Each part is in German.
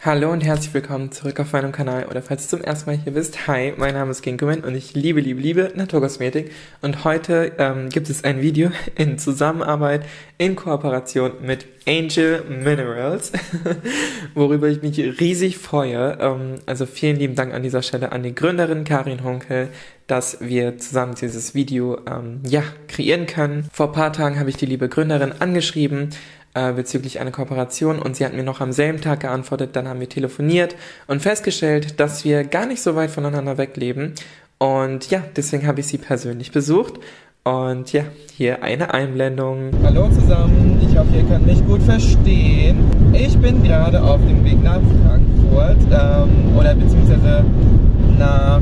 Hallo und herzlich willkommen zurück auf meinem Kanal oder falls du zum ersten Mal hier bist, hi, mein Name ist Ginkoman und ich liebe Naturkosmetik und heute gibt es ein Video in Zusammenarbeit, in Kooperation mit Angel Minerals, worüber ich mich riesig freue. Also vielen lieben Dank an dieser Stelle an die Gründerin Karin Hunkel, dass wir zusammen dieses Video kreieren können. Vor ein paar Tagen habe ich die liebe Gründerin angeschrieben, bezüglich einer Kooperation und sie hat mir noch am selben Tag geantwortet, dann haben wir telefoniert und festgestellt, dass wir gar nicht so weit voneinander wegleben und ja, deswegen habe ich sie persönlich besucht und ja, hier eine Einblendung. Hallo zusammen, ich hoffe, ihr könnt mich gut verstehen. Ich bin gerade auf dem Weg nach Frankfurt oder beziehungsweise nach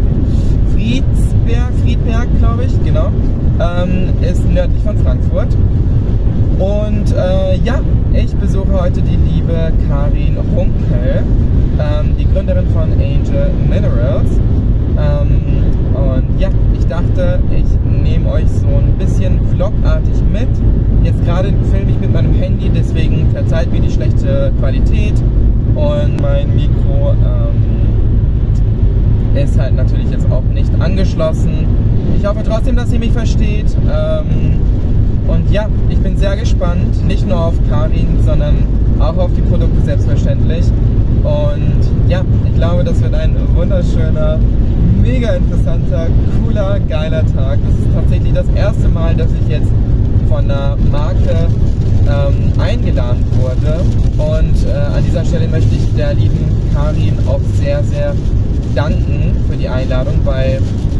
Friedberg, glaube ich, genau, ist nördlich von Frankfurt. Und ich besuche heute die liebe Karin Hunkel, die Gründerin von Angel Minerals. Und ja, ich dachte, ich nehme euch so ein bisschen vlogartig mit. Jetzt gerade filme ich mit meinem Handy, deswegen verzeiht mir die schlechte Qualität. Und mein Mikro ist halt natürlich jetzt auch nicht angeschlossen. Ich hoffe trotzdem, dass ihr mich versteht. Und ja, ich bin sehr gespannt, nicht nur auf Karin, sondern auch auf die Produkte selbstverständlich. Und ja, ich glaube, das wird ein wunderschöner, mega interessanter, cooler, geiler Tag. Das ist tatsächlich das erste Mal, dass ich jetzt von einer Marke eingeladen wurde. Und an dieser Stelle möchte ich der lieben Karin auch sehr, sehr danken für die Einladung, weil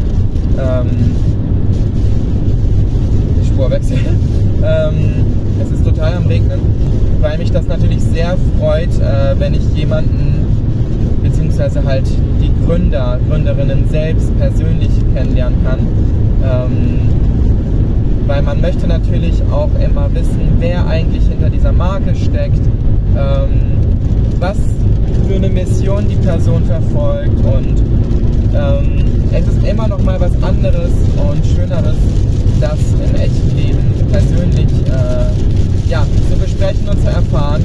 Spurwechsel. Es ist total am Regnen, weil mich das natürlich sehr freut, wenn ich jemanden, beziehungsweise halt die Gründerinnen selbst persönlich kennenlernen kann. Weil man möchte natürlich auch immer wissen, wer eigentlich hinter dieser Marke steckt, was für eine Mission die Person verfolgt und es ist immer noch mal was anderes und Schöneres, das im echten Leben persönlich zu besprechen und zu erfahren.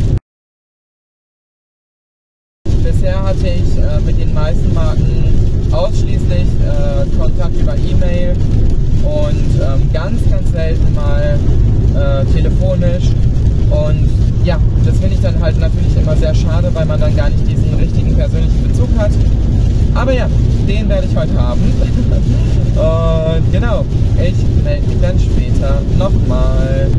Bisher hatte ich mit den meisten Marken ausschließlich Kontakt über E-Mail und ganz selten mal telefonisch. Und ja, das finde ich dann halt natürlich immer sehr schade, weil man dann gar nicht diesen richtigen persönlichen Bezug hat. Aber ja, den werde ich heute haben. Und genau, ich melde mich dann später nochmal.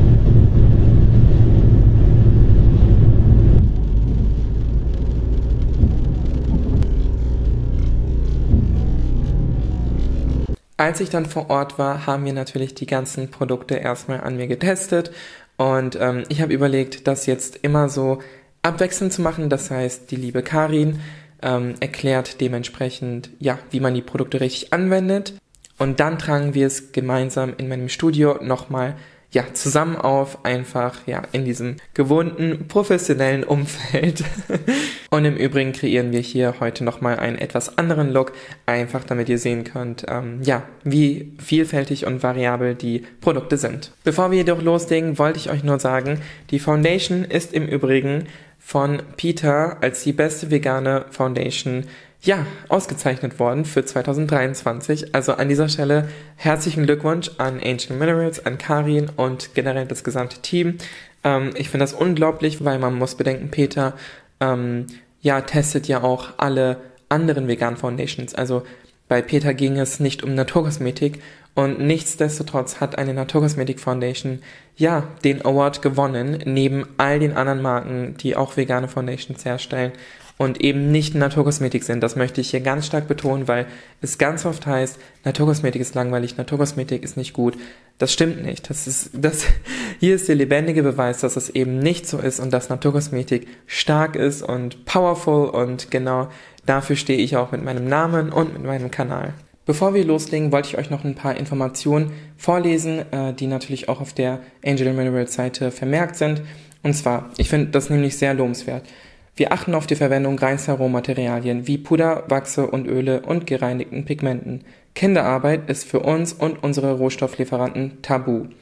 Als ich dann vor Ort war, haben wir natürlich die ganzen Produkte erstmal an mir getestet und ich habe überlegt, das jetzt immer so abwechselnd zu machen. Das heißt, die liebe Karin erklärt dementsprechend, ja, wie man die Produkte richtig anwendet. Und dann tragen wir es gemeinsam in meinem Studio nochmal, ja, zusammen auf, einfach, ja, in diesem gewohnten, professionellen Umfeld. Und im Übrigen kreieren wir hier heute nochmal einen etwas anderen Look, einfach damit ihr sehen könnt, wie vielfältig und variabel die Produkte sind. Bevor wir jedoch loslegen, wollte ich euch nur sagen, die Foundation ist im Übrigen von Peter als die beste vegane Foundation, ja, ausgezeichnet worden für 2023. Also an dieser Stelle herzlichen Glückwunsch an Angel Minerals, an Karin und generell das gesamte Team. Ich finde das unglaublich, weil man muss bedenken, Peter testet ja auch alle anderen veganen Foundations. Also bei Peter ging es nicht um Naturkosmetik und nichtsdestotrotz hat eine Naturkosmetik Foundation ja den Award gewonnen, neben all den anderen Marken, die auch vegane Foundations herstellen und eben nicht Naturkosmetik sind. Das möchte ich hier ganz stark betonen, weil es ganz oft heißt, Naturkosmetik ist langweilig, Naturkosmetik ist nicht gut. Das stimmt nicht. Hier ist der lebendige Beweis, dass es eben nicht so ist und dass Naturkosmetik stark ist und powerful und genau dafür stehe ich auch mit meinem Namen und mit meinem Kanal. Bevor wir loslegen, wollte ich euch noch ein paar Informationen vorlesen, die natürlich auch auf der Angel Minerals Seite vermerkt sind. Und zwar, ich finde das nämlich sehr lobenswert. Wir achten auf die Verwendung reinster Rohmaterialien wie Puder, Wachse und Öle und gereinigten Pigmenten. Kinderarbeit ist für uns und unsere Rohstofflieferanten tabu.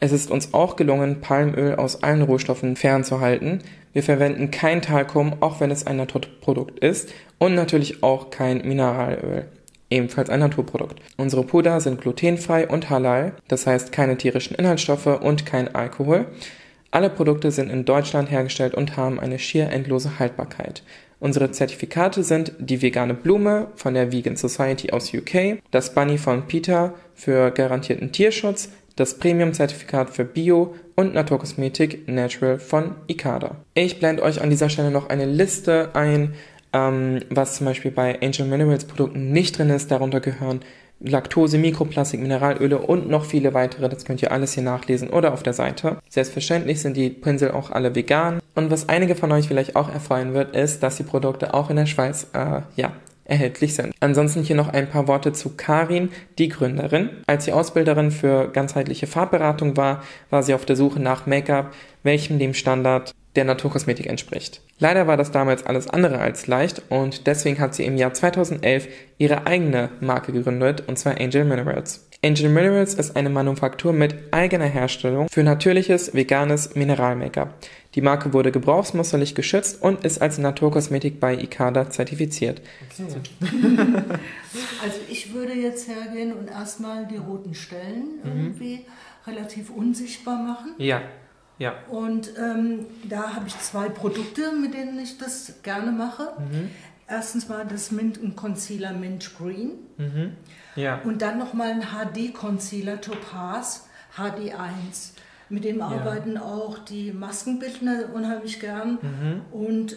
Es ist uns auch gelungen, Palmöl aus allen Rohstoffen fernzuhalten. Wir verwenden kein Talkum, auch wenn es ein Naturprodukt ist, und natürlich auch kein Mineralöl, ebenfalls ein Naturprodukt. Unsere Puder sind glutenfrei und halal, das heißt keine tierischen Inhaltsstoffe und kein Alkohol. Alle Produkte sind in Deutschland hergestellt und haben eine schier endlose Haltbarkeit. Unsere Zertifikate sind die vegane Blume von der Vegan Society aus UK, das Bunny von PETA für garantierten Tierschutz, das Premium-Zertifikat für Bio und Naturkosmetik Natural von Icada. Ich blende euch an dieser Stelle noch eine Liste ein, was zum Beispiel bei Angel Minerals Produkten nicht drin ist. Darunter gehören Laktose, Mikroplastik, Mineralöle und noch viele weitere. Das könnt ihr alles hier nachlesen oder auf der Seite. Selbstverständlich sind die Pinsel auch alle vegan. Und was einige von euch vielleicht auch erfreuen wird, ist, dass die Produkte auch in der Schweiz erhältlich sind. Ansonsten hier noch ein paar Worte zu Karin, die Gründerin. Als sie Ausbilderin für ganzheitliche Farbberatung war sie auf der Suche nach Make-up, welchem dem Standard der Naturkosmetik entspricht. Leider war das damals alles andere als leicht und deswegen hat sie im Jahr 2011 ihre eigene Marke gegründet, und zwar Angel Minerals. Angel Minerals ist eine Manufaktur mit eigener Herstellung für natürliches, veganes Mineral-Make-up. Die Marke wurde gebrauchsmusterlich geschützt und ist als Naturkosmetik bei Icada zertifiziert. Also ich würde jetzt hergehen und erstmal die roten Stellen irgendwie relativ unsichtbar machen. Ja. Und da habe ich 2 Produkte, mit denen ich das gerne mache. Erstens mal das Mint und Concealer Mint Green. Ja. Und dann nochmal ein HD Concealer Topaz HD1. Mit dem arbeiten auch die Maskenbildner unheimlich gern. Und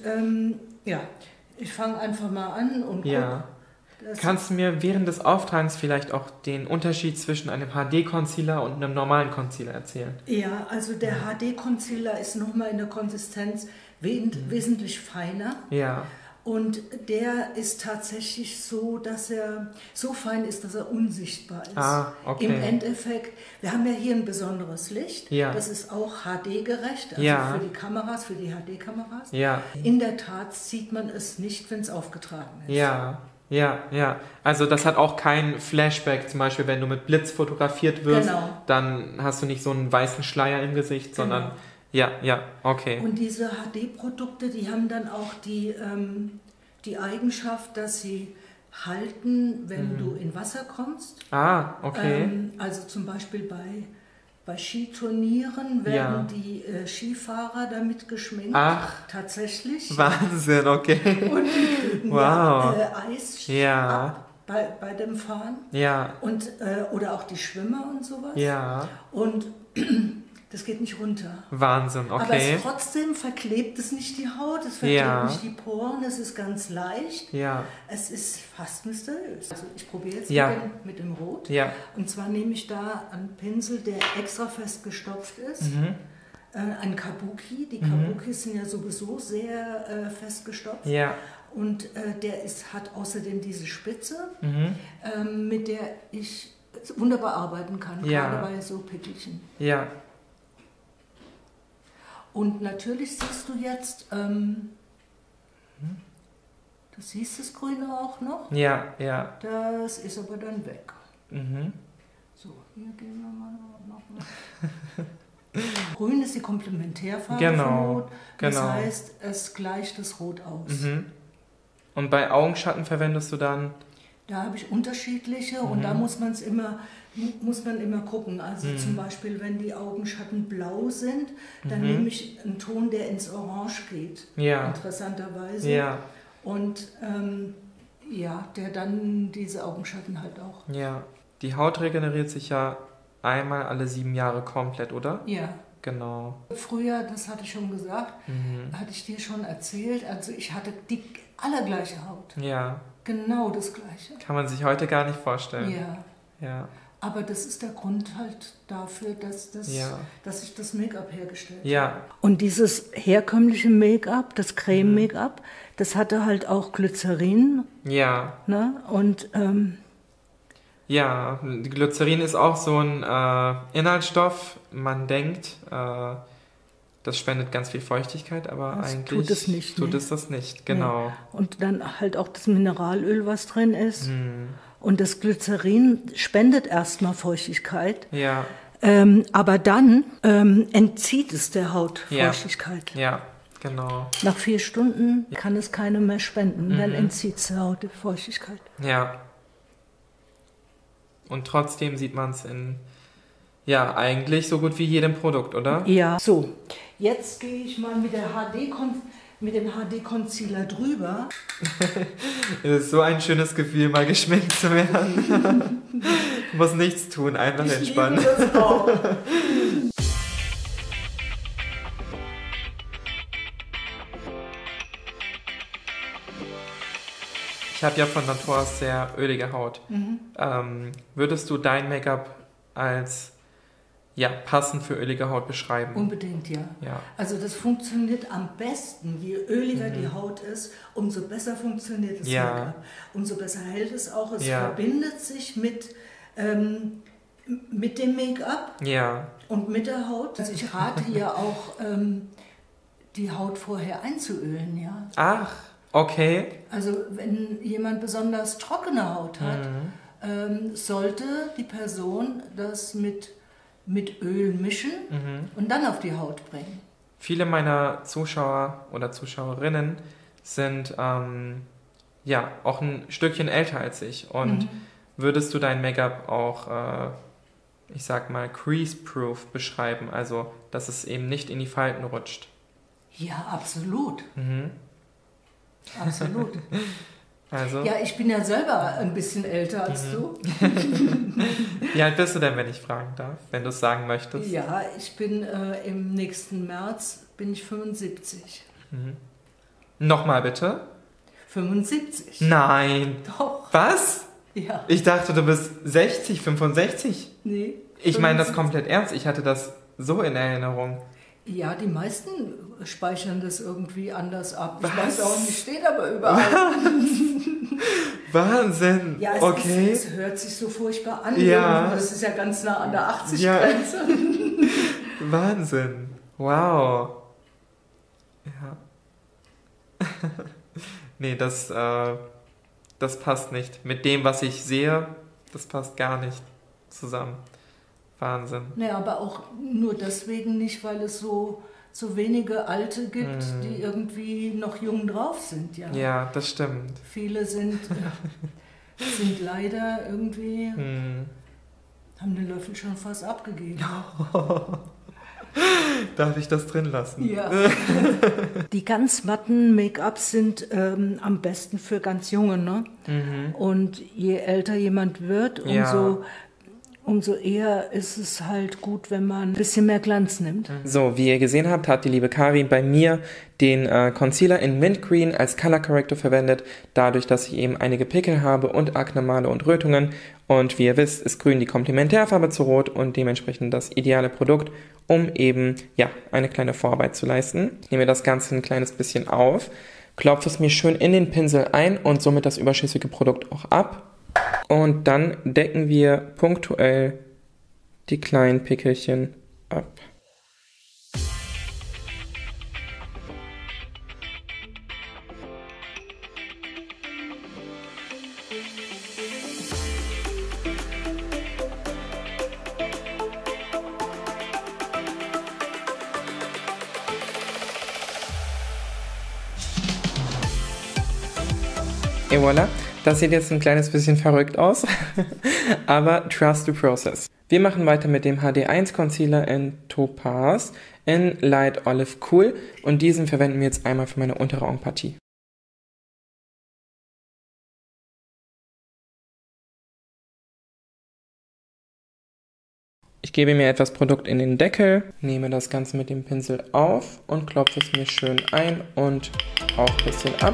ich fange einfach mal an und gucke. Kannst du mir während des Auftragens vielleicht auch den Unterschied zwischen einem HD-Concealer und einem normalen Concealer erzählen? Ja, also der HD-Concealer ist nochmal in der Konsistenz wesentlich feiner. Ja. Und der ist tatsächlich so, dass er so fein ist, dass er unsichtbar ist. Ah, okay. Im Endeffekt, wir haben ja hier ein besonderes Licht. Ja. Das ist auch HD-gerecht, also für die Kameras, für die HD-Kameras. Ja. In der Tat sieht man es nicht, wenn es aufgetragen ist. Ja. Also das hat auch kein Flashback, zum Beispiel wenn du mit Blitz fotografiert wirst, dann hast du nicht so einen weißen Schleier im Gesicht, sondern okay. Und diese HD-Produkte, die haben dann auch die Eigenschaft, dass sie halten, wenn du in Wasser kommst. Ah, okay. Also zum Beispiel bei Skiturnieren werden die Skifahrer damit geschminkt. Ach, tatsächlich. Wahnsinn, okay. Und die kriegen Eis ab bei dem Fahren. Ja. Und, oder auch die Schwimmer und sowas. Ja. Und das geht nicht runter. Wahnsinn, okay. Aber trotzdem verklebt es nicht die Haut, es verklebt nicht die Poren, es ist ganz leicht. Ja. Es ist fast mysteriös. Also ich probiere jetzt mit dem Rot. Ja. Und zwar nehme ich da einen Pinsel, der extra fest gestopft ist. Ein Kabuki. Die Kabukis sind ja sowieso sehr fest gestopft. Ja. Und der hat außerdem diese Spitze, mit der ich wunderbar arbeiten kann, gerade bei so Pickelchen. Ja. Und natürlich siehst du jetzt, du siehst das Grüne auch noch. Ja. Das ist aber dann weg. So, hier gehen wir mal noch. Grün ist die Komplementärfarbe vom Rot. Das heißt, es gleicht das Rot aus. Und bei Augenschatten verwendest du dann? Da habe ich unterschiedliche und da muss man immer gucken. Also zum Beispiel, wenn die Augenschatten blau sind, dann nehme ich einen Ton, der ins Orange geht. Ja. Interessanterweise. Ja. Und der dann diese Augenschatten halt auch. Ja. Die Haut regeneriert sich ja einmal alle 7 Jahre komplett, oder? Ja. Genau. Früher, das hatte ich schon gesagt, hatte ich dir schon erzählt, also ich hatte die allergleiche Haut. Ja. Genau das Gleiche. Kann man sich heute gar nicht vorstellen. Ja. Aber das ist der Grund halt dafür, dass ich das Make-up hergestellt habe. Und dieses herkömmliche Make-up, das Creme-Make-up, das hatte halt auch Glycerin. Ja. Ne? Und Glycerin ist auch so ein Inhaltsstoff. Man denkt, das spendet ganz viel Feuchtigkeit, aber das eigentlich tut es das nicht. Genau. Nee. Und dann halt auch das Mineralöl, was drin ist. Und das Glycerin spendet erstmal Feuchtigkeit. Ja. Aber dann entzieht es der Haut Feuchtigkeit. Ja, genau. Nach 4 Stunden kann es keine mehr spenden, dann entzieht es der Haut die Feuchtigkeit. Ja. Und trotzdem sieht man es in, ja, eigentlich so gut wie jedem Produkt, oder? Ja. So, jetzt gehe ich mal mit dem HD-Concealer drüber. Es ist so ein schönes Gefühl, mal geschminkt zu werden. Du musst nichts tun, einfach entspannen. Ich liebe das auch. Ich habe ja von Natur aus sehr ölige Haut. Würdest du dein Make-up als passend für ölige Haut beschreiben? Unbedingt, ja. Also das funktioniert am besten. Je öliger die Haut ist, umso besser funktioniert das Make-up. Umso besser hält es auch. Es verbindet sich mit dem Make-up und mit der Haut. Also ich rate ja auch, die Haut vorher einzuölen. Ja. Ach, okay. Also wenn jemand besonders trockene Haut hat, sollte die Person das mit Öl mischen und dann auf die Haut bringen. Viele meiner Zuschauer oder Zuschauerinnen sind auch ein Stückchen älter als ich. Und würdest du dein Make-up auch, ich sag mal, crease-proof beschreiben? Also, dass es eben nicht in die Falten rutscht? Ja, absolut. Absolut. Also? Ja, ich bin ja selber ein bisschen älter als du. Wie alt bist du denn, wenn ich fragen darf, wenn du es sagen möchtest? Ja, ich bin im nächsten März bin ich 75. Nochmal bitte? 75. Nein. Doch. Was? Ja. Ich dachte, du bist 60, 65. Nee. Ich meine das komplett ernst. Ich hatte das so in Erinnerung. Ja, die meisten speichern das irgendwie anders ab. Ich weiß auch nicht, steht aber überall. Wahnsinn. Ja, es hört sich so furchtbar an. Ja. Das ist ja ganz nah an der 80-Grenze. Ja. Wahnsinn. Wow. Ja. Nee, das passt nicht. Mit dem, was ich sehe, das passt gar nicht zusammen. Wahnsinn. Naja, aber auch nur deswegen nicht, weil es so wenige Alte gibt, die irgendwie noch jung drauf sind. Ja, ja, das stimmt. Viele sind leider irgendwie, haben den Löffel schon fast abgegeben. Darf ich das drin lassen? Ja. Die ganz matten Make-ups sind am besten für ganz Junge, ne? Und je älter jemand wird, umso eher ist es halt gut, wenn man ein bisschen mehr Glanz nimmt. So, wie ihr gesehen habt, hat die liebe Karin bei mir den Concealer in Mint Green als Color Corrector verwendet, dadurch, dass ich eben einige Pickel habe und Akne-Male und Rötungen. Und wie ihr wisst, ist Grün die Komplementärfarbe zu Rot und dementsprechend das ideale Produkt, um eben, eine kleine Vorarbeit zu leisten. Ich nehme das Ganze ein kleines bisschen auf, klopfe es mir schön in den Pinsel ein und somit das überschüssige Produkt auch ab. Und dann decken wir punktuell die kleinen Pickelchen ab. Et voilà. Das sieht jetzt ein kleines bisschen verrückt aus, aber trust the process. Wir machen weiter mit dem HD1 Concealer in Topaz in Light Olive Cool und diesen verwenden wir jetzt einmal für meine untere Augenpartie. Ich gebe mir etwas Produkt in den Deckel, nehme das Ganze mit dem Pinsel auf und klopfe es mir schön ein und auch ein bisschen ab.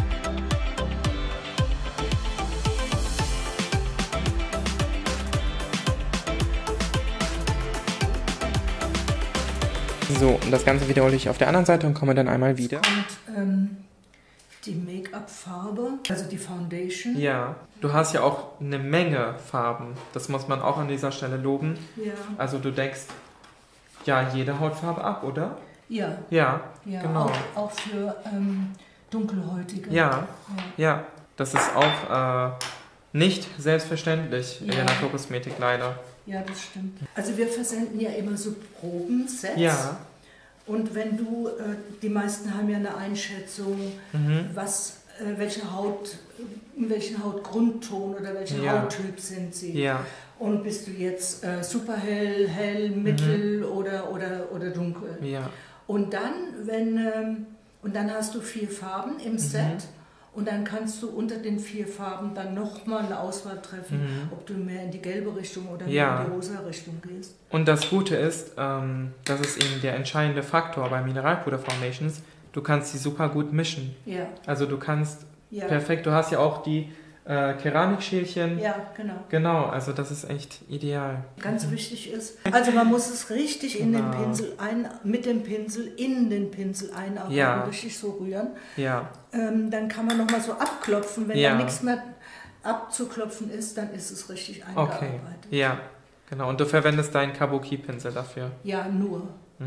So, und das Ganze wiederhole ich auf der anderen Seite und komme dann einmal wieder. Und die Make-up-Farbe, also die Foundation. Ja, du hast ja auch eine Menge Farben. Das muss man auch an dieser Stelle loben. Ja. Also du deckst jede Hautfarbe ab, oder? Ja. Ja, genau. Auch für Dunkelhäutige. Ja. Das ist auch nicht selbstverständlich in der Naturkosmetik leider. Ja, das stimmt. Also wir versenden ja immer so Probensets. Ja. Und wenn du, die meisten haben ja eine Einschätzung, welchen Hautgrundton oder welcher Hauttyp sind sie. Ja. Und bist du jetzt super hell, mittel oder dunkel. Ja. Und dann hast du 4 Farben im Set. Und dann kannst du unter den 4 Farben dann nochmal eine Auswahl treffen, ob du mehr in die gelbe Richtung oder mehr in die rosa Richtung gehst. Und das Gute ist, das ist eben der entscheidende Faktor bei Mineralpuder-Foundations, du kannst sie super gut mischen. Ja. Also du kannst perfekt, du hast ja auch die Keramikschälchen. Ja, genau. Genau, also das ist echt ideal. Ganz wichtig ist, also man muss es richtig in den Pinsel mit dem Pinsel in den Pinsel einarbeiten, richtig so rühren. Ja. Dann kann man nochmal so abklopfen, wenn da nichts mehr abzuklopfen ist, dann ist es richtig eingearbeitet. Okay. Ja, genau. Und du verwendest deinen Kabuki-Pinsel dafür? Ja, nur.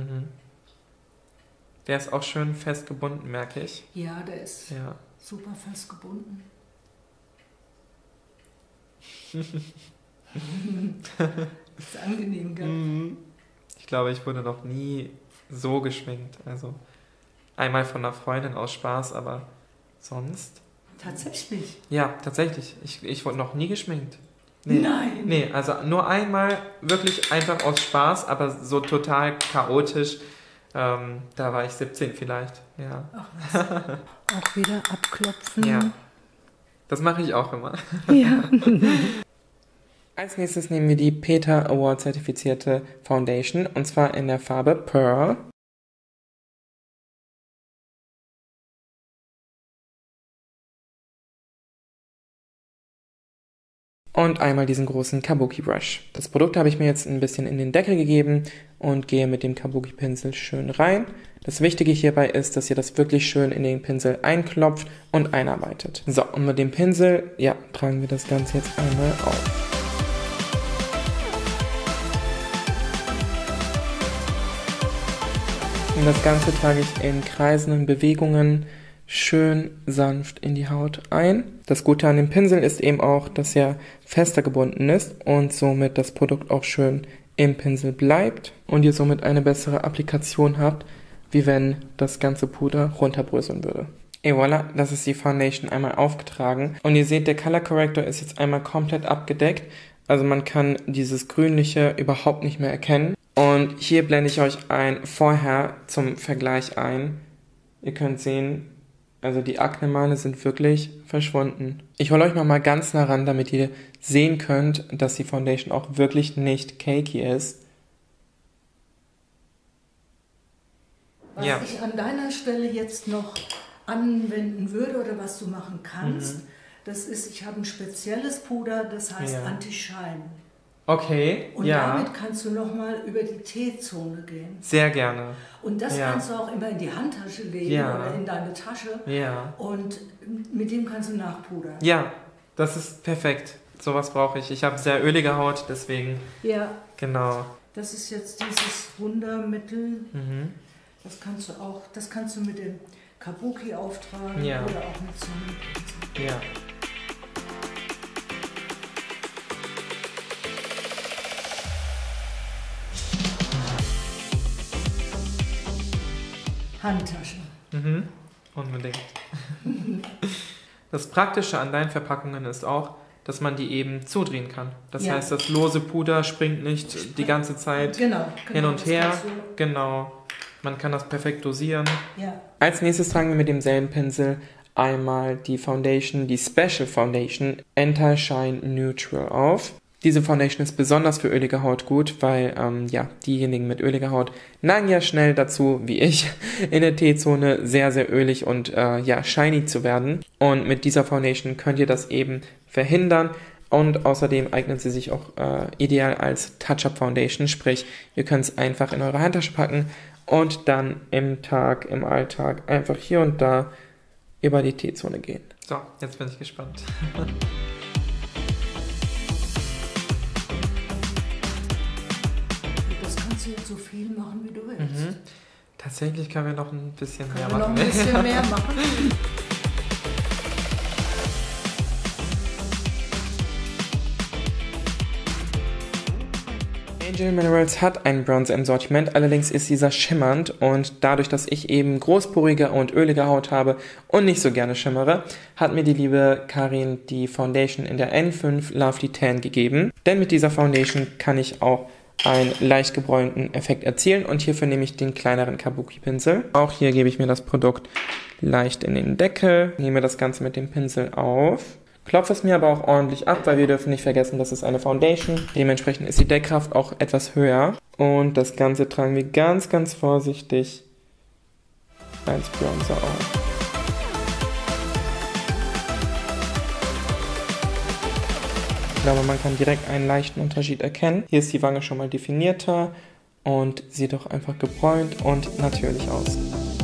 Der ist auch schön fest gebunden, merke ich. Ja, der ist super fest gebunden. Ist angenehm, gell? Ich glaube, ich wurde noch nie so geschminkt. Also einmal von einer Freundin aus Spaß, aber sonst... Tatsächlich? Ja, tatsächlich. Ich wurde noch nie geschminkt. Nee. Nein! Nee, also nur einmal wirklich einfach aus Spaß, aber so total chaotisch. Da war ich 17 vielleicht, ja. Ach was. Auch wieder abklopfen. Ja. Das mache ich auch immer. Ja. Als nächstes nehmen wir die PETA Award zertifizierte Foundation und zwar in der Farbe Pearl. Und einmal diesen großen Kabuki Brush. Das Produkt habe ich mir jetzt ein bisschen in den Deckel gegeben und gehe mit dem Kabuki Pinsel schön rein. Das Wichtige hierbei ist, dass ihr das wirklich schön in den Pinsel einklopft und einarbeitet. So, und mit dem Pinsel, tragen wir das Ganze jetzt einmal auf. Und das Ganze trage ich in kreisenden Bewegungen schön sanft in die Haut ein. Das Gute an dem Pinsel ist eben auch, dass er fester gebunden ist und somit das Produkt auch schön im Pinsel bleibt und ihr somit eine bessere Applikation habt, wie wenn das ganze Puder runterbröseln würde. Et voilà, das ist die Foundation einmal aufgetragen. Und ihr seht, der Color Corrector ist jetzt einmal komplett abgedeckt. Also man kann dieses Grünliche überhaupt nicht mehr erkennen. Und hier blende ich euch ein Vorher zum Vergleich ein. Ihr könnt sehen, also die Aknemale sind wirklich verschwunden. Ich hole euch nochmal ganz nah ran, damit ihr sehen könnt, dass die Foundation auch wirklich nicht cakey ist. Was ich an deiner Stelle jetzt noch anwenden würde oder was du machen kannst, das ist, ich habe ein spezielles Puder, das heißt Anti-Shine. Okay, und damit kannst du nochmal über die T-Zone gehen. Sehr gerne. Und das kannst du auch immer in die Handtasche legen oder in deine Tasche. Ja. Und mit dem kannst du nachpudern. Ja, das ist perfekt. Sowas brauche ich. Ich habe sehr ölige Haut, deswegen. Ja. Genau. Das ist jetzt dieses Wundermittel. Das kannst du mit dem Kabuki auftragen oder auch mit so einem Pinsel. Ja. Handtasche. Unbedingt. Das Praktische an deinen Verpackungen ist auch, dass man die eben zudrehen kann. Das heißt, das lose Puder springt nicht die ganze Zeit hin und her. Genau. Man kann das perfekt dosieren. Ja. Als nächstes tragen wir mit demselben Pinsel einmal die Foundation, die Special Foundation Anti-Shine Neutral auf. Diese Foundation ist besonders für ölige Haut gut, weil diejenigen mit öliger Haut neigen ja schnell dazu, wie ich, in der T-Zone sehr, sehr ölig und shiny zu werden. Und mit dieser Foundation könnt ihr das eben verhindern. Und außerdem eignet sie sich auch ideal als Touch-Up-Foundation, sprich, ihr könnt es einfach in eure Handtasche packen und dann im Alltag einfach hier und da über die T-Zone gehen. So, jetzt bin ich gespannt. So viel machen, wie du willst. Tatsächlich können wir noch ein bisschen mehr machen. Noch ein bisschen mehr machen. Angel Minerals hat ein Bronzer im Sortiment, allerdings ist dieser schimmernd und dadurch, dass ich eben großporige und ölige Haut habe und nicht so gerne schimmere, hat mir die liebe Karin die Foundation in der N5 Lovely Tan gegeben. Denn mit dieser Foundation kann ich auch einen leicht gebräunten Effekt erzielen und hierfür nehme ich den kleineren Kabuki-Pinsel. Auch hier gebe ich mir das Produkt leicht in den Deckel, nehme das Ganze mit dem Pinsel auf. Klopfe es mir aber auch ordentlich ab, weil wir dürfen nicht vergessen, das ist eine Foundation. Dementsprechend ist die Deckkraft auch etwas höher. Und das Ganze tragen wir ganz, ganz vorsichtig als Bronzer auf. Ich glaube, man kann direkt einen leichten Unterschied erkennen. Hier ist die Wange schon mal definierter und sieht auch einfach gebräunt und natürlich aus.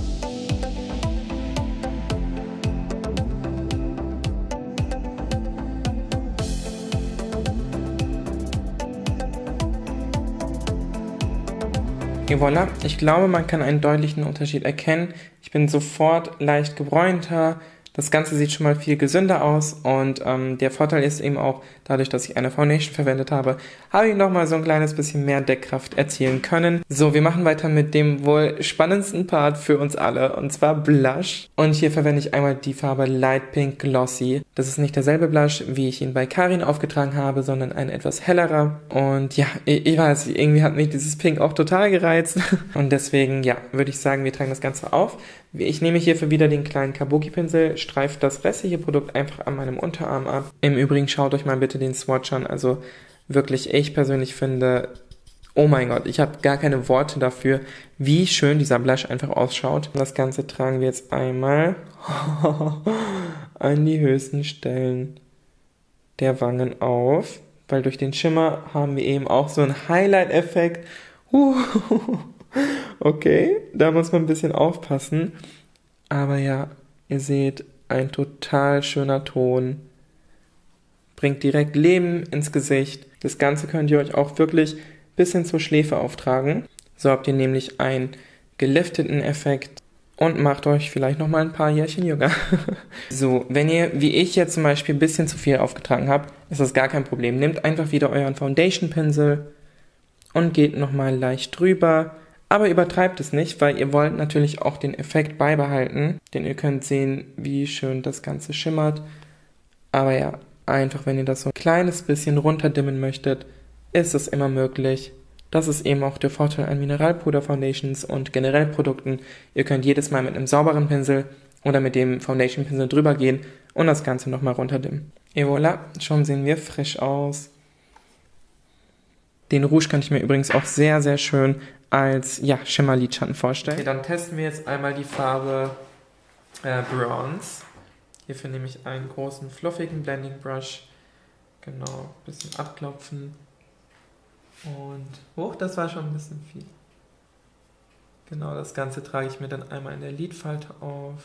Et voilà, ich glaube, man kann einen deutlichen Unterschied erkennen. Ich bin sofort leicht gebräunter. Das Ganze sieht schon mal viel gesünder aus und der Vorteil ist eben auch, dadurch, dass ich eine Foundation verwendet habe, habe ich nochmal so ein kleines bisschen mehr Deckkraft erzielen können. So, wir machen weiter mit dem wohl spannendsten Part für uns alle und zwar Blush. Und hier verwende ich einmal die Farbe Light Pink Glossy. Das ist nicht derselbe Blush, wie ich ihn bei Karin aufgetragen habe, sondern ein etwas hellerer. Und ja, ich weiß, irgendwie hat mich dieses Pink auch total gereizt. Und deswegen, ja, würde ich sagen, wir tragen das Ganze auf. Ich nehme hierfür wieder den kleinen Kabuki-Pinsel, streife das restliche Produkt einfach an meinem Unterarm ab. Im Übrigen schaut euch mal bitte den Swatch an, also wirklich, ich persönlich finde, oh mein Gott, ich habe gar keine Worte dafür, wie schön dieser Blush einfach ausschaut. Das Ganze tragen wir jetzt einmal an die höchsten Stellen der Wangen auf, weil durch den Schimmer haben wir eben auch so einen Highlight-Effekt. Okay, da muss man ein bisschen aufpassen. Aber ja, ihr seht, ein total schöner Ton. Bringt direkt Leben ins Gesicht. Das Ganze könnt ihr euch auch wirklich bis hin zur Schläfe auftragen. So habt ihr nämlich einen gelifteten Effekt und macht euch vielleicht nochmal ein paar Jährchen jünger. So, wenn ihr, wie ich jetzt zum Beispiel, ein bisschen zu viel aufgetragen habt, ist das gar kein Problem. Nehmt einfach wieder euren Foundation-Pinsel und geht nochmal leicht drüber. Aber übertreibt es nicht, weil ihr wollt natürlich auch den Effekt beibehalten. Denn ihr könnt sehen, wie schön das Ganze schimmert. Aber ja, einfach wenn ihr das so ein kleines bisschen runterdimmen möchtet, ist es immer möglich. Das ist eben auch der Vorteil an Mineralpuder-Foundations und generell Produkten. Ihr könnt jedes Mal mit einem sauberen Pinsel oder mit dem Foundation-Pinsel drüber gehen und das Ganze nochmal runterdimmen. Et voilà, schon sehen wir frisch aus. Den Rouge kann ich mir übrigens auch sehr, sehr schön als Schimmerlidschatten vorstellen. Okay, dann testen wir jetzt einmal die Farbe Bronze. Hierfür nehme ich einen großen, fluffigen Blending Brush. Genau, ein bisschen abklopfen. Und, das war schon ein bisschen viel. Genau, das Ganze trage ich mir dann einmal in der Lidfalte auf.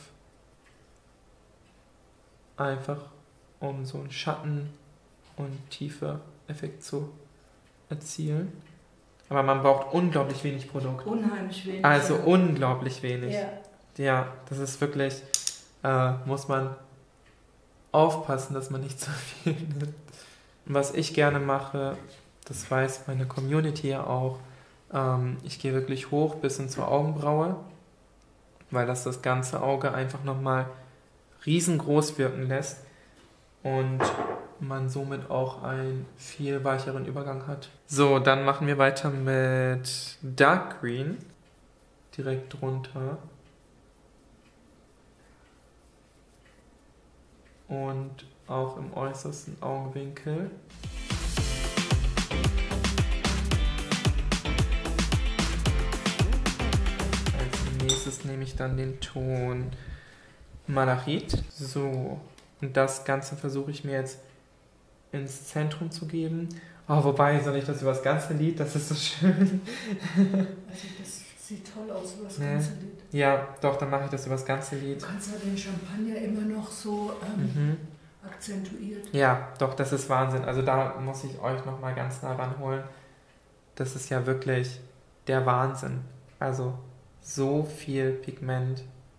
Einfach, um so einen Schatten- und Tiefe-Effekt zu erzielen. Aber man braucht unglaublich wenig Produkt. Unheimlich wenig. Also unglaublich wenig. Ja. Ja, das ist wirklich, muss man aufpassen, dass man nicht zu viel nimmt. Was ich gerne mache, das weiß meine Community ja auch, ich gehe wirklich hoch bis hin zur Augenbraue, weil das ganze Auge einfach nochmal riesengroß wirken lässt und man somit auch einen viel weicheren Übergang hat. So, dann machen wir weiter mit Dark Green, direkt drunter. Und auch im äußersten Augenwinkel. Als nächstes nehme ich dann den Ton Malachit. So, und das Ganze versuche ich mir jetzt ins Zentrum zu geben. Oh, wobei, soll ich das über das ganze Lid? Das ist so schön. Also das sieht toll aus über das ganze Lid. Ja, doch, dann mache ich das über das ganze Lid. Du kannst ja den Champagner immer noch so akzentuiert. Ja, doch, das ist Wahnsinn. Also da muss ich euch nochmal ganz nah ranholen. Das ist ja wirklich der Wahnsinn. Also so viel Pigment.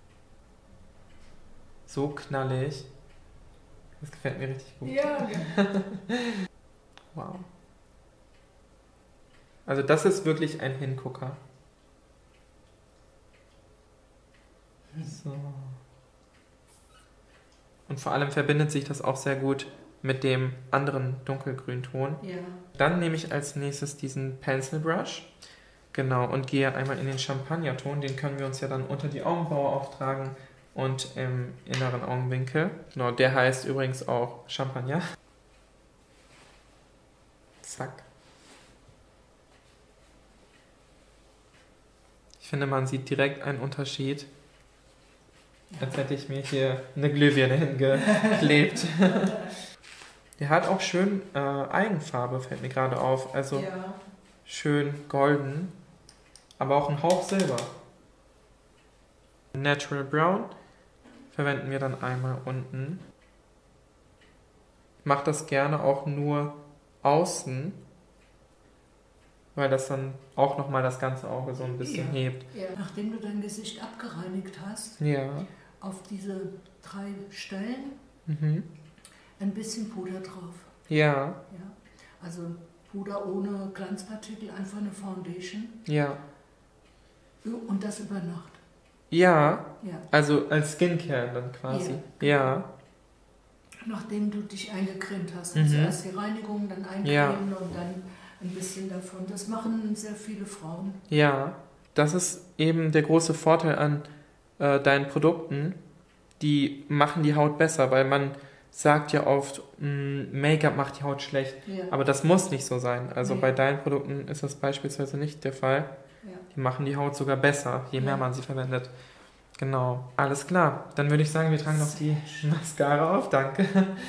So knallig. Das gefällt mir richtig gut. Ja. Wow. Also das ist wirklich ein Hingucker. So. Und vor allem verbindet sich das auch sehr gut mit dem anderen dunkelgrünton. Ja. Dann nehme ich als nächstes diesen Pencil Brush. Genau, und gehe einmal in den Champagnerton. Den können wir uns ja dann unter die Augenbraue auftragen und im inneren Augenwinkel. Genau, der heißt übrigens auch Champagner. Zack. Ich finde, man sieht direkt einen Unterschied. Als hätte ich mir hier eine Glühbirne hingeklebt. Der hat auch schön Eigenfarbe, fällt mir gerade auf. Also ja. Schön golden, aber auch ein Hauch Silber. Natural Brown verwenden wir dann einmal unten. Mach das gerne auch nur außen, weil das dann auch nochmal das ganze Auge so ein bisschen hebt. Ja. Nachdem du dein Gesicht abgereinigt hast, auf diese 3 Stellen ein bisschen Puder drauf. Ja. Also Puder ohne Glanzpartikel, einfach eine Foundation. Ja. Und das über Nacht. Ja. Also als Skincare dann quasi. Ja. Nachdem du dich eingecremt hast. Also erst die Reinigung, dann eincremen und dann ein bisschen davon. Das machen sehr viele Frauen. Ja, das ist eben der große Vorteil an deinen Produkten. Die machen die Haut besser, weil man sagt ja oft, Make-up macht die Haut schlecht. Ja. Aber das muss nicht so sein. Also bei deinen Produkten ist das beispielsweise nicht der Fall. Ja. Die machen die Haut sogar besser, je mehr man sie verwendet. Genau, alles klar. Dann würde ich sagen, wir tragen noch die Mascara auf. Danke.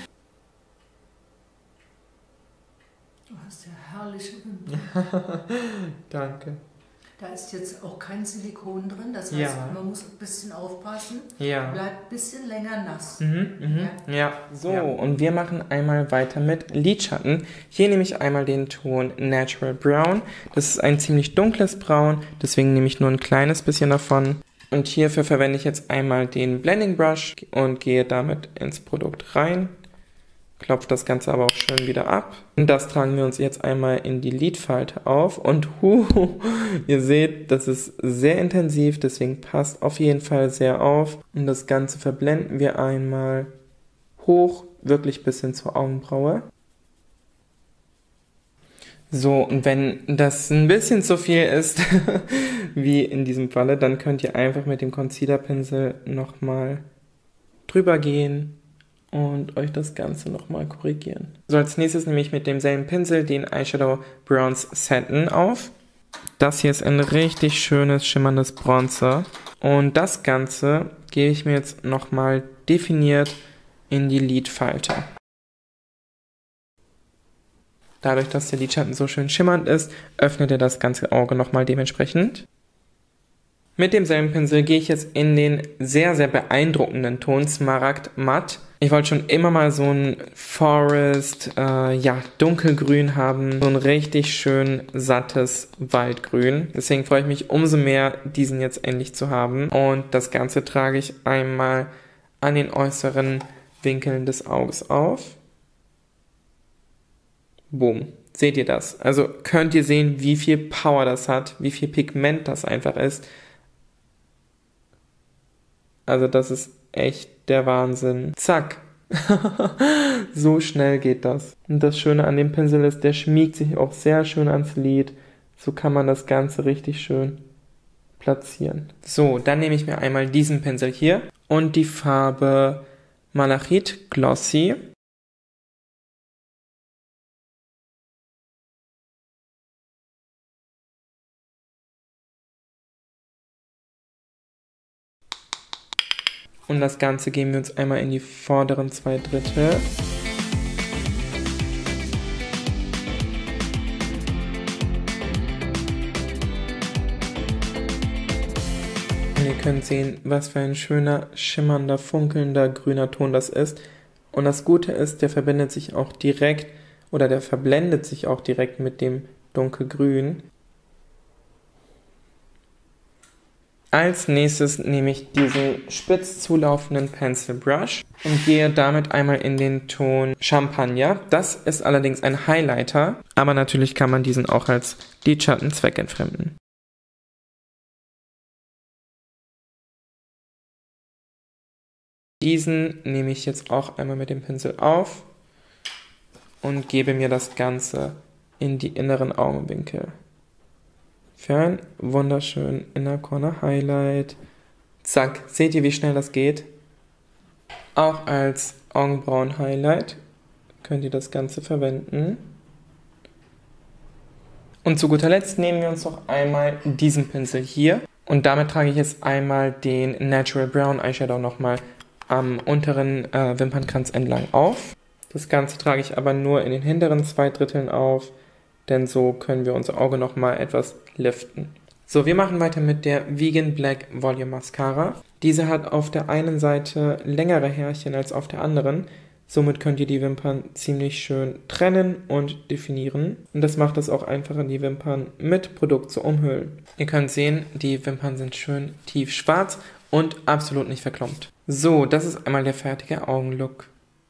Du hast ja herrliche Wimpern. Danke. Da ist jetzt auch kein Silikon drin, das heißt, man muss ein bisschen aufpassen. Ja. Bleibt ein bisschen länger nass. So, und wir machen einmal weiter mit Lidschatten. Hier nehme ich einmal den Ton Natural Brown. Das ist ein ziemlich dunkles Braun, deswegen nehme ich nur ein kleines bisschen davon. Und hierfür verwende ich jetzt einmal den Blending Brush und gehe damit ins Produkt rein. Klopft das Ganze aber auch schön wieder ab. Und das tragen wir uns jetzt einmal in die Lidfalte auf. Und ihr seht, das ist sehr intensiv, deswegen passt auf jeden Fall sehr auf. Und das Ganze verblenden wir einmal hoch, wirklich bis hin zur Augenbraue. So, und wenn das ein bisschen zu viel ist, wie in diesem Falle, dann könnt ihr einfach mit dem Concealer-Pinsel nochmal drüber gehen und euch das Ganze nochmal korrigieren. So, als nächstes nehme ich mit demselben Pinsel den Eyeshadow Bronze Satin auf. Das hier ist ein richtig schönes, schimmerndes Bronzer. Und das Ganze gebe ich mir jetzt nochmal definiert in die Lidfalte. Dadurch, dass der Lidschatten so schön schimmernd ist, öffnet er das ganze Auge nochmal dementsprechend. Mit demselben Pinsel gehe ich jetzt in den sehr, sehr beeindruckenden Ton Smaragd Matt. Ich wollte schon immer mal so ein Forest, dunkelgrün haben. So ein richtig schön sattes Waldgrün. Deswegen freue ich mich umso mehr, diesen jetzt endlich zu haben. Und das Ganze trage ich einmal an den äußeren Winkeln des Auges auf. Boom. Seht ihr das? Also könnt ihr sehen, wie viel Power das hat, wie viel Pigment das einfach ist. Also das ist echt der Wahnsinn. Zack. So schnell geht das. Und das Schöne an dem Pinsel ist, der schmiegt sich auch sehr schön ans Lid. So kann man das Ganze richtig schön platzieren. So, dann nehme ich mir einmal diesen Pinsel hier und die Farbe Malachit Glossy. Und das Ganze geben wir uns einmal in die vorderen 2/3. Und ihr könnt sehen, was für ein schöner, schimmernder, funkelnder, grüner Ton das ist. Und das Gute ist, der verbindet sich auch direkt, oder der verblendet sich auch direkt mit dem dunkelgrün. Als nächstes nehme ich diesen spitz zulaufenden Pencil Brush und gehe damit einmal in den Ton Champagner. Das ist allerdings ein Highlighter, aber natürlich kann man diesen auch als Lidschatten zweckentfremden. Diesen nehme ich jetzt auch einmal mit dem Pinsel auf und gebe mir das Ganze in die inneren Augenwinkel. Für ein wunderschön Inner Corner Highlight. Zack, seht ihr, wie schnell das geht? Auch als Augenbrauen Highlight könnt ihr das Ganze verwenden. Und zu guter Letzt nehmen wir uns noch einmal diesen Pinsel hier. Und damit trage ich jetzt einmal den Natural Brown Eyeshadow nochmal am unteren Wimpernkranz entlang auf. Das Ganze trage ich aber nur in den hinteren 2/3 auf, denn so können wir unser Auge nochmal etwas liften. So, wir machen weiter mit der Vegan Black Volume Mascara. Diese hat auf der einen Seite längere Härchen als auf der anderen. Somit könnt ihr die Wimpern ziemlich schön trennen und definieren. Und das macht es auch einfacher, die Wimpern mit Produkt zu umhüllen. Ihr könnt sehen, die Wimpern sind schön tief schwarz und absolut nicht verklumpt. So, das ist einmal der fertige Augenlook.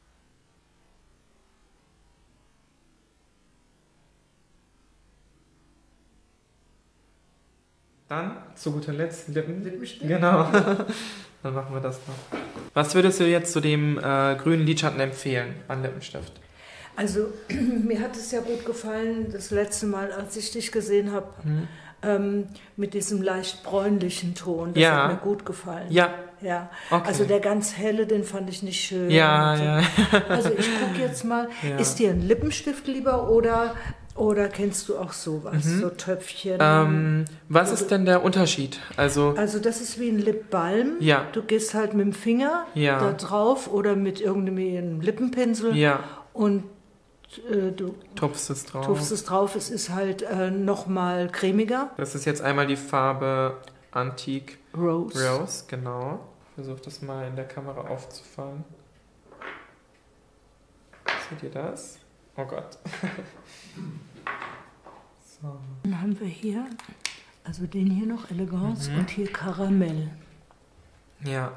Dann zu guter Letzt Lippenstift. Genau. Dann machen wir das noch. Was würdest du jetzt zu dem grünen Lidschatten empfehlen an Lippenstift? Also mir hat es ja gut gefallen, das letzte Mal, als ich dich gesehen habe, mit diesem leicht bräunlichen Ton. Das hat mir gut gefallen. Ja. Ja. Okay. Also der ganz helle, den fand ich nicht schön. Ja, so. ja. Also ich gucke jetzt mal, ist dir ein Lippenstift lieber oder kennst du auch sowas, so Töpfchen? Was ist denn der Unterschied? Also das ist wie ein Lip Balm. Ja. Du gehst halt mit dem Finger da drauf oder mit irgendeinem Lippenpinsel und du tupfst es drauf. Es ist halt nochmal cremiger. Das ist jetzt einmal die Farbe Antique Rose, genau. Versuch das mal in der Kamera aufzufangen. Seht ihr das? Oh Gott. So. Dann haben wir hier, also den hier noch, Elegance, und hier Karamell. Ja.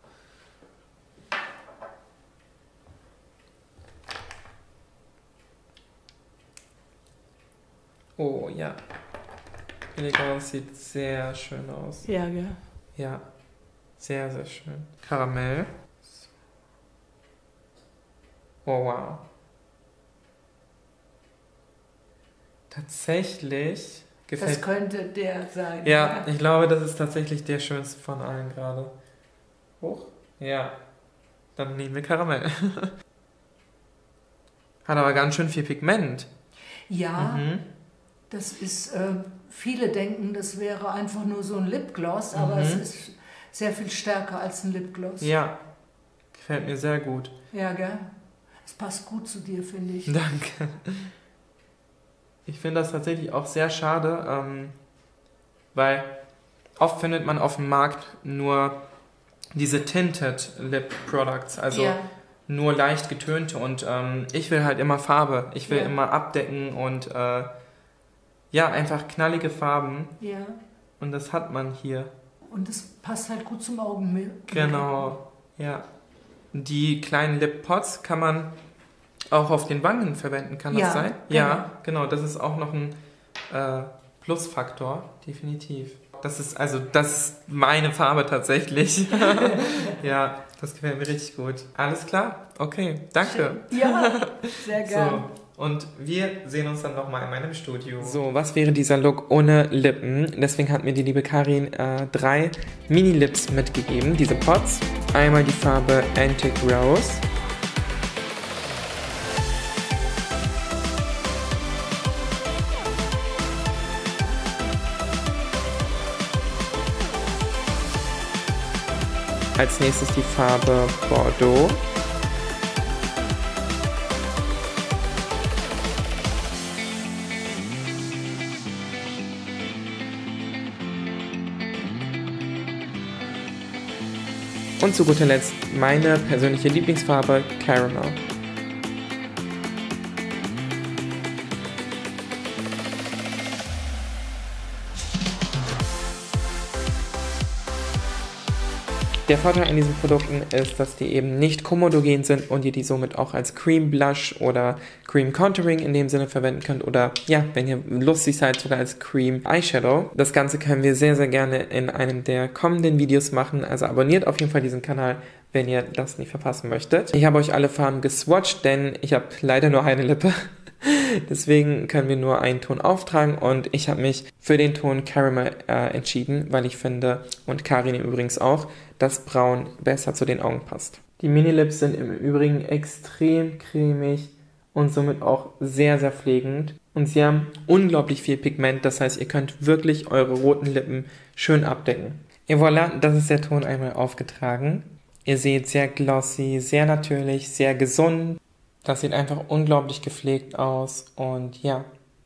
Oh ja. Elegance sieht sehr schön aus. Ja, gell? Ja. Sehr, sehr schön. Karamell. Oh wow. Tatsächlich gefällt... Das könnte der sein. Ja, ich glaube, das ist tatsächlich der schönste von allen gerade. Hoch? Ja. Dann nehmen wir Karamell. Hat aber ganz schön viel Pigment. Ja, das ist... viele denken, das wäre einfach nur so ein Lipgloss, aber es ist sehr viel stärker als ein Lipgloss. Ja, gefällt mir sehr gut. Ja, gell? Es passt gut zu dir, finde ich. Danke. Ich finde das tatsächlich auch sehr schade, weil oft findet man auf dem Markt nur diese Tinted Lip Products, also nur leicht getönte, und ich will halt immer Farbe, ich will immer abdecken und einfach knallige Farben. Ja. Und das hat man hier. Und das passt halt gut zum Augenmerk. Genau, ja. Die kleinen Lip Pots kann man auch auf den Wangen verwenden, kann das sein? Genau. Ja, genau. Das ist auch noch ein Plusfaktor, definitiv. Das ist meine Farbe tatsächlich. Ja, das gefällt mir richtig gut. Alles klar? Okay, danke. Ja, sehr gerne. So, und wir sehen uns dann nochmal in meinem Studio. So, was wäre dieser Look ohne Lippen? Deswegen hat mir die liebe Karin 3 Mini-Lips mitgegeben, diese Pots. Einmal die Farbe Antique Rose. Als nächstes die Farbe Bordeaux. Und zu guter Letzt meine persönliche Lieblingsfarbe Caramel. Der Vorteil an diesen Produkten ist, dass die eben nicht komodogen sind und ihr die somit auch als Cream Blush oder Cream Contouring in dem Sinne verwenden könnt oder ja, wenn ihr lustig seid, sogar als Cream Eyeshadow. Das Ganze können wir sehr, sehr gerne in einem der kommenden Videos machen, also abonniert auf jeden Fall diesen Kanal, wenn ihr das nicht verpassen möchtet. Ich habe euch alle Farben geswatcht, denn ich habe leider nur eine Lippe. Deswegen können wir nur einen Ton auftragen und ich habe mich für den Ton Caramel entschieden, weil ich finde, und Karin übrigens auch, dass Braun besser zu den Augen passt. Die Mini-Lips sind im Übrigen extrem cremig und somit auch sehr, sehr pflegend. Und sie haben unglaublich viel Pigment, das heißt, ihr könnt wirklich eure roten Lippen schön abdecken. Et voilà, das ist der Ton einmal aufgetragen. Ihr seht sehr glossy, sehr natürlich, sehr gesund. Das sieht einfach unglaublich gepflegt aus und ja.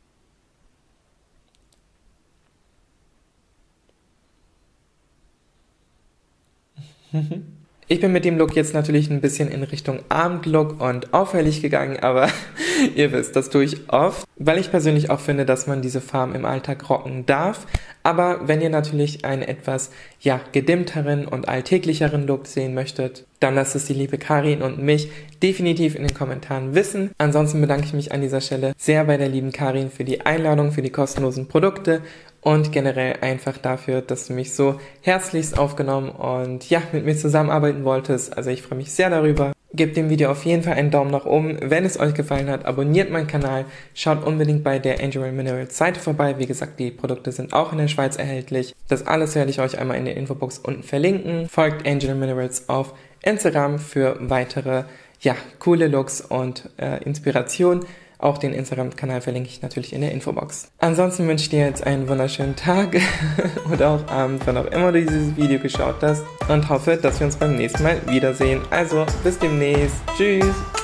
Ich bin mit dem Look jetzt natürlich ein bisschen in Richtung Abendlook und auffällig gegangen, aber ihr wisst, das tue ich oft, weil ich persönlich auch finde, dass man diese Farben im Alltag rocken darf. Aber wenn ihr natürlich einen etwas, ja, gedimmteren und alltäglicheren Look sehen möchtet, dann lasst es die liebe Karin und mich definitiv in den Kommentaren wissen. Ansonsten bedanke ich mich an dieser Stelle sehr bei der lieben Karin für die Einladung, für die kostenlosen Produkte und generell einfach dafür, dass du mich so herzlichst aufgenommen und ja, mit mir zusammenarbeiten wolltest. Also ich freue mich sehr darüber. Gebt dem Video auf jeden Fall einen Daumen nach oben, wenn es euch gefallen hat. Abonniert meinen Kanal, schaut unbedingt bei der Angel Minerals Seite vorbei. Wie gesagt, die Produkte sind auch in der Schweiz erhältlich. Das alles werde ich euch einmal in der Infobox unten verlinken. Folgt Angel Minerals auf Instagram für weitere, ja, coole Looks und Inspiration. Auch den Instagram-Kanal verlinke ich natürlich in der Infobox. Ansonsten wünsche ich dir jetzt einen wunderschönen Tag oder auch Abend, wann auch immer du dieses Video geschaut hast und hoffe, dass wir uns beim nächsten Mal wiedersehen. Also, bis demnächst. Tschüss!